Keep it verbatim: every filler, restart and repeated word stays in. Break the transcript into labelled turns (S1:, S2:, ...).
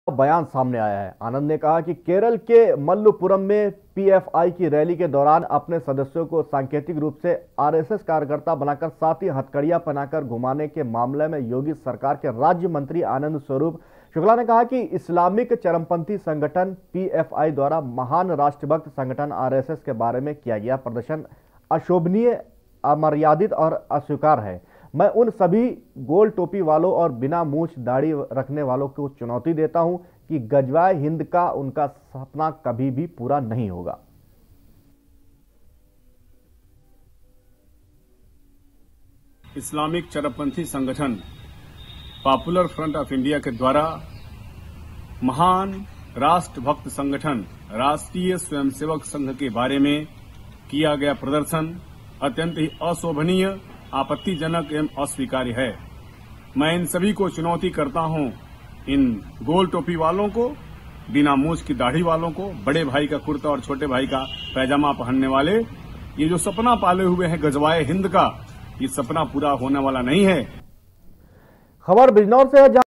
S1: बयान सामने आया है। आनंद ने कहा कि केरल के मल्लपुरम में पीएफआई की रैली के दौरान अपने सदस्यों को सांकेतिक रूप से आरएसएस कार्यकर्ता बनाकर साथ ही हथकड़ियां पहनाकर घुमाने के मामले में योगी सरकार के राज्य मंत्री आनंद स्वरूप शुक्ला ने कहा कि इस्लामिक चरमपंथी संगठन पीएफआई द्वारा महान राष्ट्रभक्त संगठन आरएसएस के बारे में किया गया प्रदर्शन अशोभनीय, अमर्यादित और अस्वीकार है। मैं उन सभी गोल टोपी वालों और बिना मूछ दाढ़ी रखने वालों को चुनौती देता हूं कि गजवाए हिंद का उनका सपना कभी भी पूरा नहीं होगा।
S2: इस्लामिक चरमपंथी संगठन पॉपुलर फ्रंट ऑफ इंडिया के द्वारा महान राष्ट्रभक्त संगठन राष्ट्रीय स्वयंसेवक संघ के बारे में किया गया प्रदर्शन अत्यंत ही अशोभनीय, आपत्तिजनक एवं अस्वीकार्य है। मैं इन सभी को चुनौती करता हूं, इन गोल टोपी वालों को, बिना मूछ की दाढ़ी वालों को, बड़े भाई का कुर्ता और छोटे भाई का पैजामा पहनने वाले, ये जो सपना पाले हुए हैं गजवाए हिंद का, ये सपना पूरा होने वाला नहीं है।
S1: खबर बिजनौर से है।